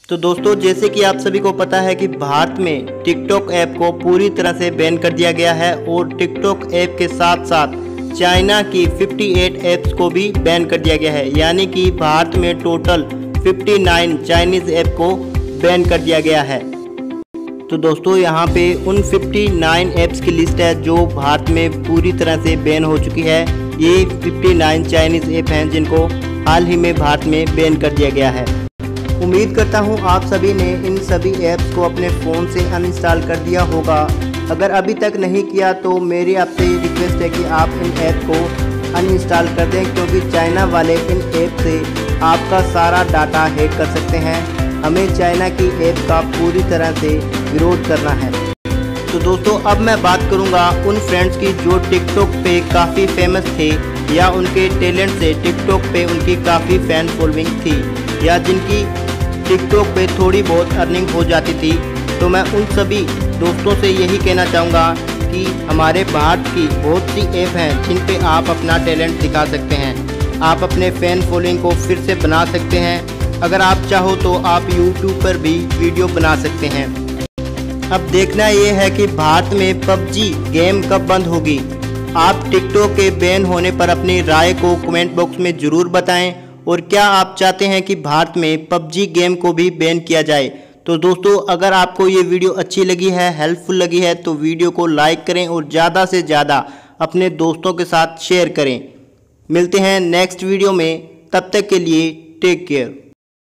तो दोस्तों, जैसे कि आप सभी को पता है कि भारत में टिकटॉक ऐप को पूरी तरह से बैन कर दिया गया है और टिकटॉक ऐप के साथ साथ चाइना की 58 ऐप्स को भी बैन कर दिया गया है। यानी कि भारत में टोटल 59 चाइनीज़ ऐप को बैन कर दिया गया है। तो दोस्तों, यहाँ पे उन 59 ऐप्स की लिस्ट है जो भारत में पूरी तरह से बैन हो चुकी है। ये 59 चाइनीज़ ऐप हैं जिनको हाल ही में भारत में बैन कर दिया गया है। उम्मीद करता हूँ आप सभी ने इन सभी ऐप्स को अपने फ़ोन से अनइंस्टॉल कर दिया होगा। अगर अभी तक नहीं किया तो मेरी आपसे रिक्वेस्ट है कि आप इन ऐप को अनइंस्टॉल कर दें, क्योंकि चाइना वाले इन ऐप से आपका सारा डाटा हैक कर सकते हैं। हमें चाइना की ऐप का पूरी तरह से विरोध करना है। तो दोस्तों, अब मैं बात करूंगा उन फ्रेंड्स की जो टिकटॉक पे काफ़ी फेमस थे या उनके टैलेंट से टिकटॉक पे उनकी काफ़ी फैन फॉलोइंग थी या जिनकी टिकटॉक पे थोड़ी बहुत अर्निंग हो जाती थी। तो मैं उन सभी दोस्तों से यही कहना चाहूँगा कि हमारे भारत की बहुत सी ऐप हैं जिन पे आप अपना टैलेंट दिखा सकते हैं। आप अपने फ़ैन फॉलोइंग को फिर से बना सकते हैं। अगर आप चाहो तो आप यूट्यूब पर भी वीडियो बना सकते हैं। अब देखना ये है कि भारत में पबजी गेम कब बंद होगी। आप टिकटॉक के बैन होने पर अपनी राय को कमेंट बॉक्स में ज़रूर बताएं और क्या आप चाहते हैं कि भारत में पबजी गेम को भी बैन किया जाए। तो दोस्तों, अगर आपको ये वीडियो अच्छी लगी है, हेल्पफुल लगी है, तो वीडियो को लाइक करें और ज़्यादा से ज़्यादा अपने दोस्तों के साथ शेयर करें। मिलते हैं नेक्स्ट वीडियो में, तब तक के लिए टेक केयर।